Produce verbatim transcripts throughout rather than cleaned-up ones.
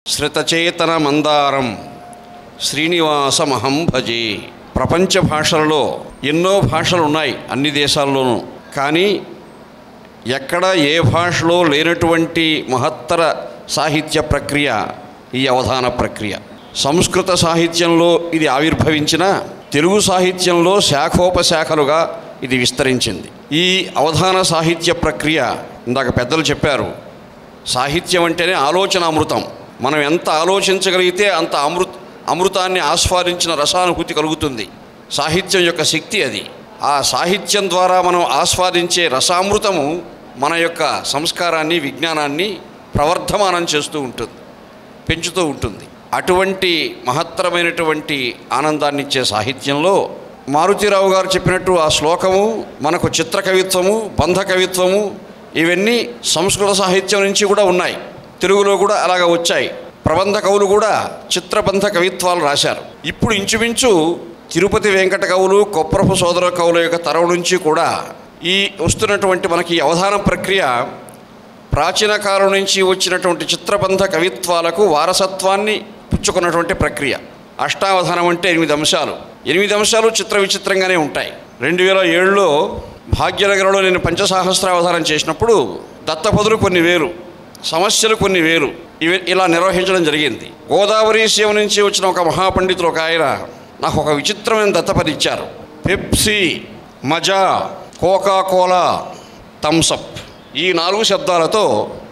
శ్రుతచేతన మందారం శ్రీనివాసమహం భజే. ప్రపంచ భాషలలో ఎన్నో భాషలు ఉన్నాయి అన్ని దేశాల్లోనూ. కానీ ఎక్కడ ఏ భాషలో లేనటువంటి మహత్తర సాహిత్య ప్రక్రియ ఈ అవధాన ప్రక్రియ. సంస్కృత సాహిత్యంలో ఇది ఆవిర్భవించిన తెలుగు సాహిత్యంలో శాఖోపశాఖలుగా ఇది విస్తరించింది. ఈ అవధాన సాహిత్య ప్రక్రియ ఇందాక పెద్దలు చెప్పారు, సాహిత్యం అంటేనే ఆలోచన అమృతం. మనం ఎంత ఆలోచించగలిగితే అంత అమృత అమృతాన్ని ఆస్వాదించిన రసానుభూతి కలుగుతుంది. సాహిత్యం యొక్క శక్తి అది. ఆ సాహిత్యం ద్వారా మనం ఆస్వాదించే రసామృతము మన యొక్క సంస్కారాన్ని, విజ్ఞానాన్ని ప్రవర్ధమానం చేస్తూ ఉంటుంది, పెంచుతూ ఉంటుంది. అటువంటి మహత్తరమైనటువంటి ఆనందాన్ని ఇచ్చే సాహిత్యంలో మారుతీరావు గారు చెప్పినట్టు ఆ శ్లోకము మనకు చిత్రకవిత్వము, బంధ కవిత్వము ఇవన్నీ సంస్కృత సాహిత్యం నుంచి కూడా ఉన్నాయి. తెలుగులో కూడా అలాగ వచ్చాయి. ప్రబంధ కవులు కూడా చిత్రబంధ కవిత్వాలు రాశారు. ఇప్పుడు ఇంచుమించు తిరుపతి వెంకట కవులు, కొప్రపు సోదర కవుల యొక్క తరం నుంచి కూడా ఈ వస్తున్నటువంటి మనకి అవధాన ప్రక్రియ ప్రాచీన కాలం నుంచి వచ్చినటువంటి చిత్రబంధ కవిత్వాలకు వారసత్వాన్ని పుచ్చుకున్నటువంటి ప్రక్రియ. అష్టావధానం అంటే ఎనిమిది అంశాలు. ఎనిమిది అంశాలు చిత్ర విచిత్రంగానే ఉంటాయి. రెండు వేల ఏడులో భాగ్యనగరంలో నేను పంచసహస్రావధానం చేసినప్పుడు దత్తపదులు కొన్ని వేరు, సమస్యలు కొన్ని వేరు, ఇవి ఇలా నిర్వహించడం జరిగింది. గోదావరి సీమ నుంచి వచ్చిన ఒక మహాపండితులు ఒక ఆయన నాకు ఒక విచిత్రమైన దత్తపది ఇచ్చారు. పెప్సీ, మజా, కోకా కోలా, థమ్సప్ ఈ నాలుగు శబ్దాలతో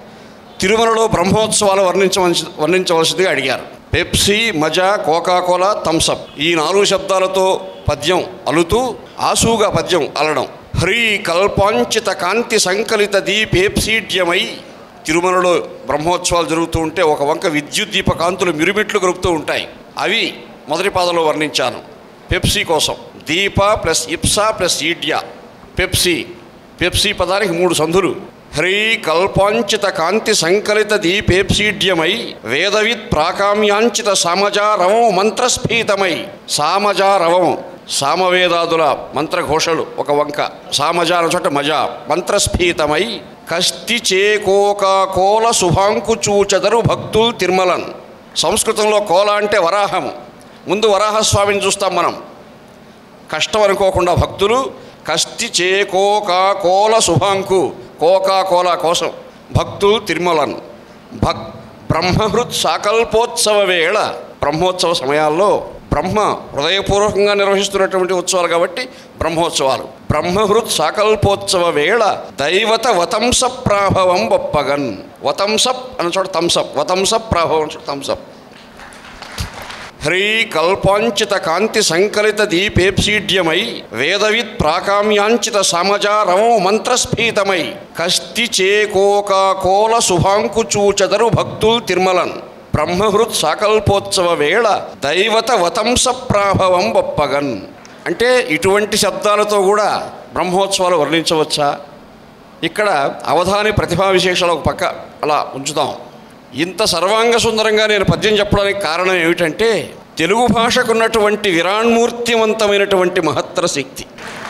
తిరుమలలో బ్రహ్మోత్సవాలు వర్ణించవలసి వర్ణించవలసిందిగా అడిగారు. పెప్సీ, మజా, కోకా కోలా, థమ్సప్ ఈ నాలుగు శబ్దాలతో పద్యం అలుతూ ఆసుగా పద్యం అలడం. హ్రీ కల్పాంచిత కాంతి సంకలిత దీపేప్సీడ్యమై. తిరుమలలో బ్రహ్మోత్సవాలు జరుగుతూ ఉంటే ఒక వంక విద్యుత్ దీప కాంతులు మిరుమిట్లు గరుపుతూ ఉంటాయి. అవి మొదటి పాదంలో వర్ణించాను. పెప్సీ కోసం దీప ప్లస్ ఇప్సా ప్లస్ ఈడ్యా పెప్సీ. పెప్సీ పదానికి మూడు సంధులు. హ్రీ కల్పాంచిత కాంతి సంకలిత దీపేప్సీడ్యమై వేదవిత్ ప్రాకామ్యాంచిత సామజారవం మంత్రస్ఫీతమై. సామజారవం సామవేదాదుల మంత్రఘోషలు ఒక వంక, సామజార చోట మజా, మంత్రస్ఫీతమై కస్తి చేకోకా కోల శుభాంకు చూచెదరు భక్తులు తిరుమలన్. సంస్కృతంలో కోల అంటే వరాహము. ముందు వరాహస్వామిని చూస్తాం మనం. కష్టం అనుకోకుండా భక్తులు కస్తి చేకోకా కోల శుభాంకు, కోకా కోలా కోసం భక్తులు తిరుమలన్. భక్ బ్రహ్మహృత్ సాకల్పోత్సవ వేళ. బ్రహ్మోత్సవ సమయాల్లో బ్రహ్మ హృదయపూర్వకంగా నిర్వహిస్తున్నటువంటి ఉత్సవాలు కాబట్టి బ్రహ్మోత్సవాలు. బ్రహ్మహృత్ సాకల్పోత్సవ వేళ దైవత వతంస ప్రాభవం బొప్పగన్. వతంసప్ అన్న చోట థమ్సప్, వతంస ప్రాభవం చోట థమ్సప్. హ్రీ కల్పాంచిత కాంతి సంకలిత దీపేప్సీడ్యమై వేదవిత్ ప్రాకామ్యాంచిత సామజారవం మంత్రస్ఫీతమై కస్తి చేకోకా కోల శుభాంకు చూచెదరు భక్తులు తిరుమలన్. బ్రహ్మహృత్ సాకల్పోత్సవ వేళ దైవత వతంస ప్రాభవం బొప్పగన్. అంటే ఇటువంటి శబ్దాలతో కూడా బ్రహ్మోత్సవాలు వర్ణించవచ్చా? ఇక్కడ అవధాని ప్రతిభా విశేషాలు ఒక పక్క అలా ఉంచుదాం. ఇంత సర్వాంగ సుందరంగా నేను పద్యం చెప్పడానికి కారణం ఏమిటంటే తెలుగు భాషకున్నటువంటి విరాణ్మూర్తివంతమైనటువంటి మహత్తర శక్తి.